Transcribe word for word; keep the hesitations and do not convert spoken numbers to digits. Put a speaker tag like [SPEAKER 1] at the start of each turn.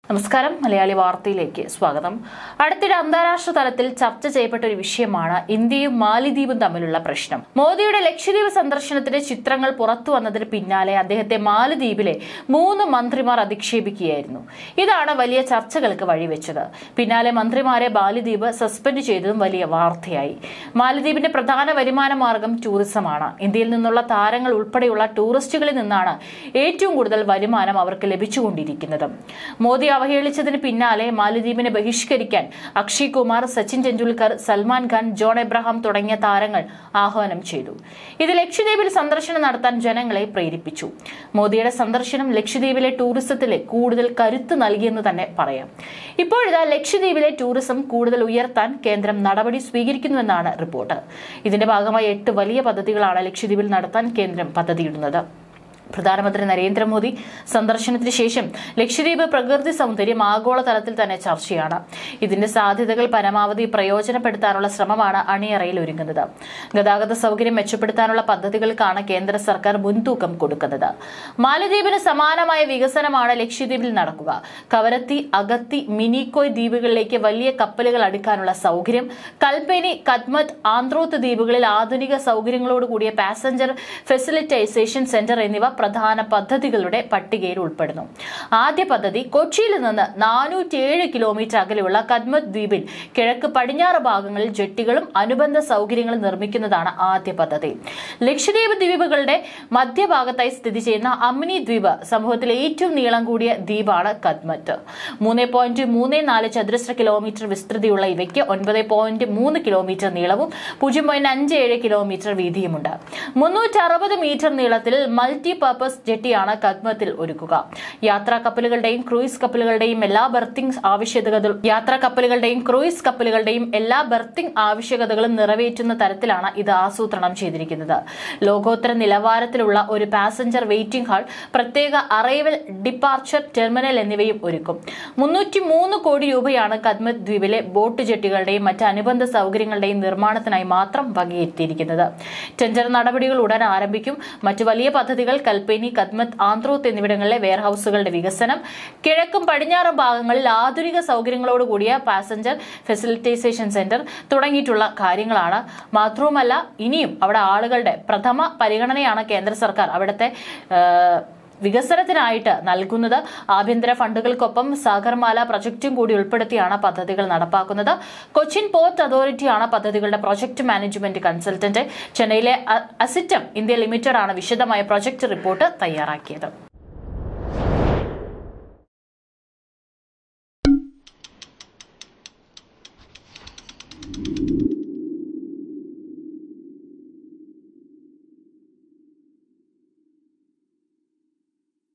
[SPEAKER 1] നമസ്കാരം, മലയാളി വാർത്തയിലേക്ക് സ്വാഗതം. അടുത്തിടെ അന്താരാഷ്ട്ര തലത്തിൽ ചർച്ച ചെയ്യപ്പെട്ട ഒരു വിഷയമാണ് ഇന്ത്യയും മാലിദ്വീപും തമ്മിലുള്ള പ്രശ്നം. മോദിയുടെ ലക്ഷദ്വീപ് സന്ദർശനത്തിന്റെ ചിത്രങ്ങൾ പുറത്തു വന്നതിന് പിന്നാലെ അദ്ദേഹത്തെ മാലിദ്വീപിലെ മൂന്ന് മന്ത്രിമാർ അധിക്ഷേപിക്കുകയായിരുന്നു. ഇതാണ് വലിയ ചർച്ചകൾക്ക് വഴിവെച്ചത്. പിന്നാലെ മന്ത്രിമാരെ മാലിദ്വീപ് സസ്പെൻഡ് ചെയ്തതും വലിയ വാർത്തയായി. മാലിദ്വീപിന്റെ പ്രധാന വരുമാന മാർഗം ടൂറിസമാണ്. ഇന്ത്യയിൽ നിന്നുള്ള താരങ്ങൾ ഉൾപ്പെടെയുള്ള ടൂറിസ്റ്റുകളിൽ നിന്നാണ് ഏറ്റവും കൂടുതൽ വരുമാനം അവർക്ക് ലഭിച്ചുകൊണ്ടിരിക്കുന്നത്. മോദി അവഹേളിച്ചതിന് പിന്നാലെ മാലിദ്വീപിനെ ബഹിഷ്കരിക്കാൻ അക്ഷയ് കുമാർ, സച്ചിൻ ടെണ്ടുൽക്കർ, സൽമാൻ ഖാൻ, ജോൺ എബ്രഹാം തുടങ്ങിയ താരങ്ങൾ ആഹ്വാനം ചെയ്തു. ഇത് ലക്ഷദ്വീപിൽ സന്ദർശനം നടത്താൻ ജനങ്ങളെ പ്രേരിപ്പിച്ചു. മോദിയുടെ സന്ദർശനം ലക്ഷദ്വീപിലെ ടൂറിസത്തിലെ കൂടുതൽ കരുത്ത് നൽകിയെന്ന് തന്നെ പറയാം. ഇപ്പോഴിതാ ലക്ഷദ്വീപിലെ ടൂറിസം കൂടുതൽ ഉയർത്താൻ കേന്ദ്രം നടപടി സ്വീകരിക്കുന്നുവെന്നാണ് റിപ്പോർട്ട്. ഇതിന്റെ ഭാഗമായി എട്ട് വലിയ പദ്ധതികളാണ് ലക്ഷദ്വീപിൽ നടത്താൻ കേന്ദ്രം പദ്ധതിയിടുന്നത്. പ്രധാനമന്ത്രി നരേന്ദ്രമോദി സന്ദർശനത്തിന് ശേഷം ലക്ഷദ്വീപ് പ്രകൃതി സൗന്ദര്യം ആഗോളതലത്തിൽ തന്നെ ചർച്ചയാണ്. ഇതിന്റെ സാധ്യതകൾ പരമാവധി പ്രയോജനപ്പെടുത്താനുള്ള ശ്രമമാണ് അണിയറയിൽ ഒരുങ്ങുന്നത്. ഗതാഗത സൗകര്യം മെച്ചപ്പെടുത്താനുള്ള പദ്ധതികൾക്കാണ് കേന്ദ്ര സർക്കാർ മുൻതൂക്കം കൊടുക്കുന്നത്. മാലിദ്വീപിന് സമാനമായ വികസനമാണ് ലക്ഷദ്വീപിൽ നടക്കുക. കവരത്തി, അഗത്തി, മിനിക്കോയ് ദ്വീപുകളിലേക്ക് വലിയ കപ്പലുകൾ അടുക്കാനുള്ള സൗകര്യം, കൽപ്പേനി, കദ്മത്ത്, ആന്ത്രോത്ത് ദ്വീപുകളിൽ ആധുനിക സൗകര്യങ്ങളോടുകൂടിയ പാസഞ്ചർ ഫെസിലിറ്റൈസേഷൻ സെന്റർ എന്നിവ പ്രധാന പദ്ധതികളുടെ പട്ടികയിൽ ഉൾപ്പെടുന്നു. ആദ്യ പദ്ധതി കൊച്ചിയിൽ നിന്ന് നാനൂറ്റിയേഴ് കിലോമീറ്റർ അകലെയുള്ള കദ്മത്ത് ദ്വീപിൽ കിഴക്ക് പടിഞ്ഞാറ് ഭാഗങ്ങളിൽ ജെട്ടികളും അനുബന്ധ സൗകര്യങ്ങളും നിർമ്മിക്കുന്നതാണ് ആദ്യ പദ്ധതി. ലക്ഷദ്വീപ് ദ്വീപുകളുടെ മധ്യഭാഗത്തായി സ്ഥിതി ചെയ്യുന്ന അമ്നി ദ്വീപ് സമൂഹത്തിലെ ഏറ്റവും നീളം കൂടിയ ദ്വീപാണ് കദ്മത്ത്. മൂന്ന് പോയിന്റ് മൂന്ന് നാല് ചതുരശ്ര കിലോമീറ്റർ വിസ്തൃതിയുള്ള ഇവയ്ക്ക് ഒൻപത് പോയിന്റ് മൂന്ന് കിലോമീറ്റർ നീളവും പൂജ്യം പോയിന്റ് അഞ്ച് ഏഴ് കിലോമീറ്റർ വീതിയുമുണ്ട്. മുന്നൂറ്റി അറുപത് മീറ്റർ നീളത്തിൽ മൾട്ടി പർപ്പസ് ജെട്ടിയാണ് കദ്മത്തിൽ ഒരുക്കുക. യാത്രാ കപ്പലുകളുടെയും ക്രൂയിസ് കപ്പലുകളുടെയും എല്ലാ ബർത്തിംഗ് ആവശ്യകതകളും യാത്രാ കപ്പലുകളുടെയും ക്രൂയിസ് കപ്പലുകളുടെയും എല്ലാ ബർത്തിംഗ് ആവശ്യകതകളും നിറവേറ്റുന്ന തരത്തിലാണ് ഇത് ആസൂത്രണം ചെയ്തിരിക്കുന്നത്. ലോകോത്തര നിലവാരത്തിലുള്ള ഒരു പാസഞ്ചർ വെയിറ്റിംഗ് ഹാൾ, പ്രത്യേക അറൈവൽ, ഡിപ്പാർച്ചർ ടെർമിനൽ എന്നിവയും ഒരുക്കും. മുന്നൂറ്റി മൂന്ന് കോടി രൂപയാണ് കദ്മത്ത് ദ്വീപിലെ ബോട്ട് ജെട്ടികളുടെയും മറ്റ് അനുബന്ധ സൗകര്യങ്ങളുടെയും നിർമ്മാണത്തിനായി മാത്രം വകയിരുത്തിയിരിക്കുന്നത്. ടെൻഡർ നടപടികൾ ഉടൻ ആരംഭിക്കും. മറ്റു വലിയ പദ്ധതികൾ കൽപ്പേനി, കദ്മത്ത്, ആന്ത്രോത്ത് എന്നിവിടങ്ങളിലെ വെയർഹൌസുകളുടെ വികസനം, കിഴക്കും പടിഞ്ഞാറും ഭാഗങ്ങളിൽ ആധുനിക സൗകര്യങ്ങളോടുകൂടിയ പാസഞ്ചർ ഫെസിലിറ്റൈസേഷൻ സെന്റർ തുടങ്ങിയിട്ടുള്ള കാര്യങ്ങളാണ്. മാത്രവുമല്ല, ഇനിയും അവിടെ ആളുകളുടെ പ്രഥമ പരിഗണനയാണ് കേന്ദ്ര സർക്കാർ അവിടുത്തെ വികസനത്തിനായിട്ട് നൽകുന്നത്. ആഭ്യന്തര ഫണ്ടുകൾക്കൊപ്പം സാഗർമാല പ്രൊജക്ടും കൂടി ഉൾപ്പെടുത്തിയാണ് പദ്ധതികൾ നടപ്പാക്കുന്നത്. കൊച്ചിൻ പോർട്ട് അതോറിറ്റിയാണ് പദ്ധതികളുടെ പ്രൊജക്ട് മാനേജ്മെന്റ് കൺസൾട്ടന്റ്. ചെന്നൈയിലെ അസിറ്റം ഇന്ത്യ ലിമിറ്റഡ് ആണ് വിശദമായ പ്രൊജക്ട് റിപ്പോർട്ട് തയ്യാറാക്കിയത്.